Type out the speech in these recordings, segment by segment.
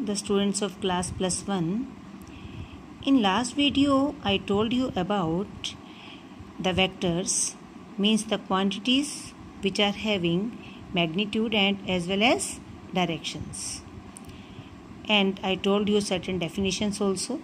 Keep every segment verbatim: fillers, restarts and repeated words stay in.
the students of class plus one. In last video I told you about the vectors, means the quantities which are having magnitude and as well as directions, and I told you certain definitions also.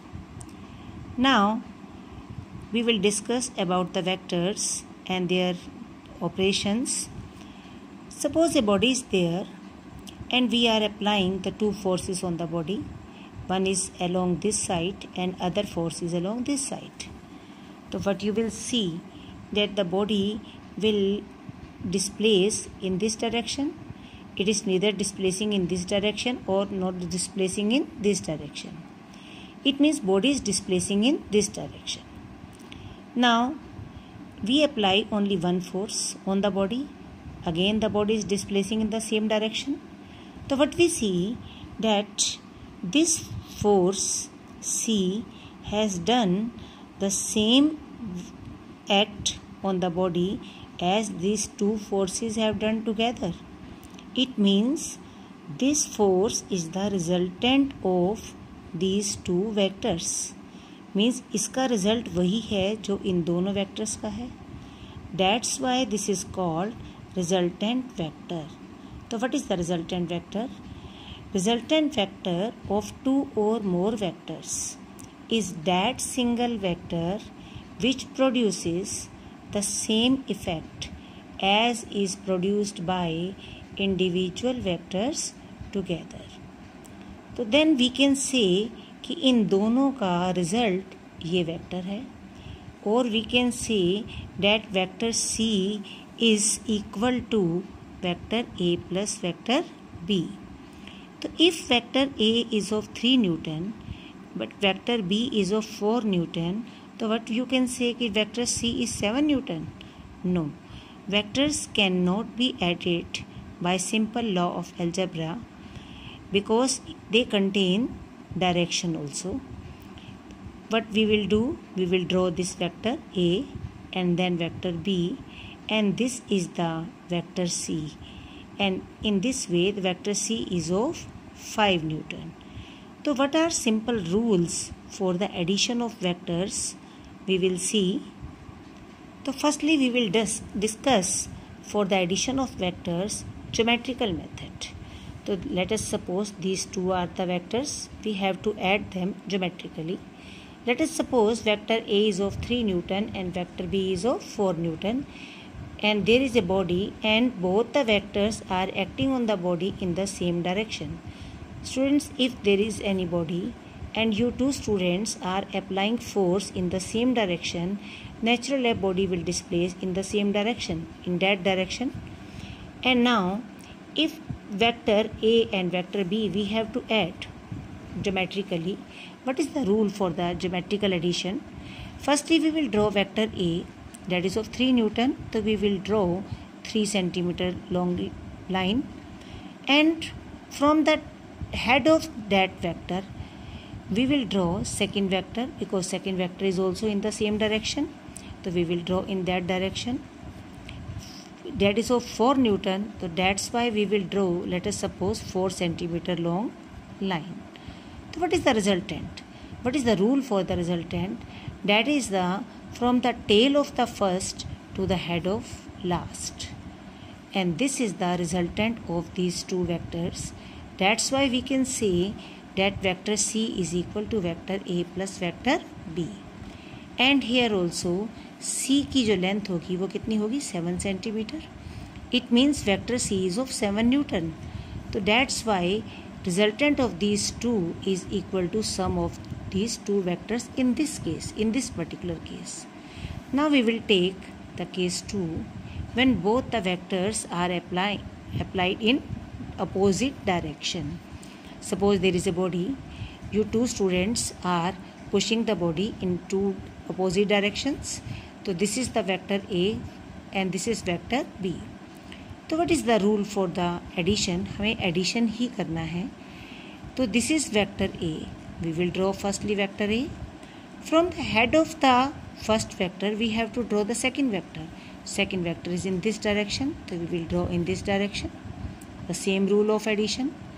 Now we will discuss about the vectors and their operations. Suppose a body is there and we are applying the two forces on the body. One is along this side and other force is along this side. So what you will see that the body will displace in this direction. It is neither displacing in this direction or not displacing in this direction. It means body is displacing in this direction. Now we apply only one force on the body. Again the body is displacing in the same direction. So what we see that this force C has done the same act on the body as these two forces have done together. It means this force is the resultant of these two vectors. Means इसका result वही है जो इन दोनों vectors का है. That's why this is called resultant vector. So what is the resultant vector? Resultant vector of two or more vectors is that single vector which produces the same effect as is produced by individual vectors together. तो then we can say कि इन दोनों का result ये vector है, और we can say that vector C is equal to vector A plus vector B. So if vector A is of three Newton but vector B is of four Newton, so what you can say कि vector C is seven Newton? No. Vectors cannot be added by simple law of algebra because they contain direction also. What we will do, we will draw this vector A and then vector B, and this is the vector C, and in this way the vector C is of five Newton. So what are simple rules for the addition of vectors? We will see. So firstly we will dis discuss for the addition of vectors geometrical method. So let us suppose these two are the vectors. We have to add them geometrically. Let us suppose vector A is of three Newton and vector B is of four Newton, and there is a body and both the vectors are acting on the body in the same direction. Students, if there is any body and you two students are applying force in the same direction, naturally a body will displace in the same direction, in that direction. And now if vector A and vector B we have to add geometrically, what is the rule for the geometrical addition? Firstly we will draw vector A, that is of three Newton, so we will draw three centimeter long line, and from the head of that vector we will draw second vector because second vector is also in the same direction, so we will draw in that direction. That is of four Newton, so that's why we will draw, let us suppose, four centimeter long line. So what is the resultant? What is the rule for the resultant? That is the from the tail of the first to the head of last, and this is the resultant of these two vectors. That's why we can say that vector C is equal to vector A plus vector B. And here also C की जो length होगी वो कितनी होगी? seven centimeter. It means vector C is of seven Newton. So that's why resultant of these two is equal to sum of these two vectors in this case, in this particular case. Now we will take the case two when both the vectors are apply, applied in opposite direction. Suppose there is a body, you two students are pushing the body in two opposite directions. So this is the vector A and this is vector B. So what is the rule for the addition? हमें addition ही करना है. So this is vector A. We will draw firstly vector A. From the head of the first vector we have to draw the second vector. Second vector is in this direction, so we will draw in this direction. The same rule of addition.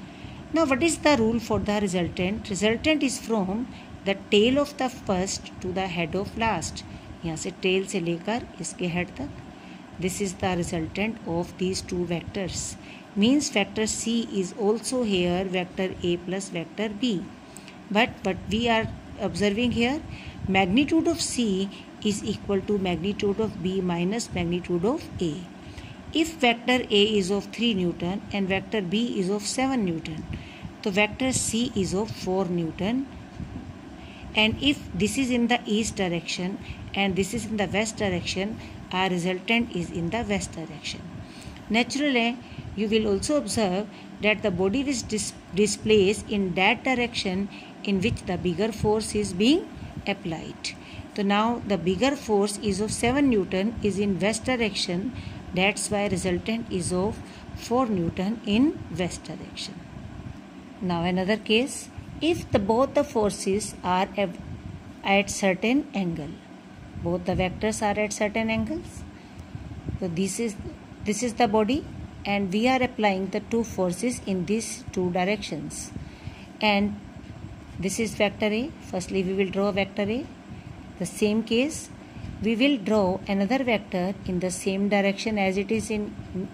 Now what is the rule for the resultant? Resultant is from the tail of the first to the head of last. यहाँ से tail से लेकर इसके head तक. This is the resultant of these two vectors. Means vector C is also here vector A plus vector B. But what we are observing here, magnitude of C is equal to magnitude of B minus magnitude of A. If vector A is of three Newton and vector B is of seven Newton, so vector C is of four Newton. And if this is in the east direction and this is in the west direction, our resultant is in the west direction. Naturally, you will also observe that the body is dis displaced in that direction in which the bigger force is being applied. So now the bigger force is of seven Newton is in west direction. That's why resultant is of four Newton in west direction. Now another case, if the both the forces are at certain angle, both the vectors are at certain angles. So this is this is the body and we are applying the two forces in these two directions. And this is vector A. Firstly we will draw vector A. The same case we will draw another vector in the same direction as it is in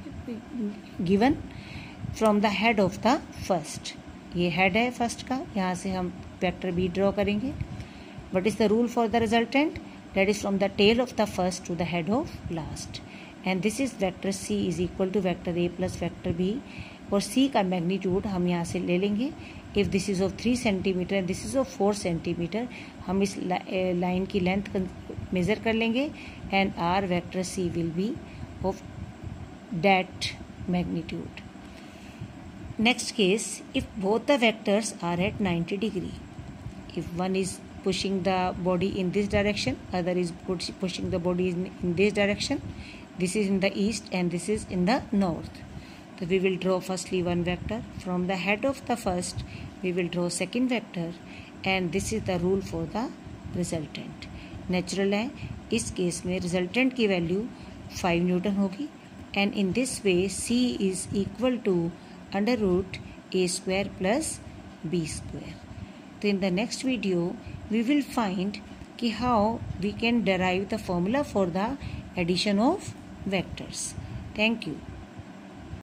given from the head of the first. ये head है first का, यहाँ से हम vector B draw करेंगे. What is the rule for the resultant? That is from the tail of the first to the head of last. And this is vector C is equal to vector A plus vector B. और C का magnitude हम यहाँ से ले लेंगे. If this is of three centimeter and this is of four centimeter, हम इस line की length measure कर लेंगे and our vector C will be of that magnitude. Next case, if both the vectors are at ninety degree, if one is pushing the body in this direction, other is pushing the body in, in this direction, this is in the east and this is in the north. So we will draw firstly one vector. From the head of the first, we will draw second vector and this is the rule for the resultant. Natural है, इस case में resultant की value five Newton होगी and in this way C is equal to under root A square plus B square. So in the next video we will find कि how we can derive the formula for the addition of vectors. Thank you.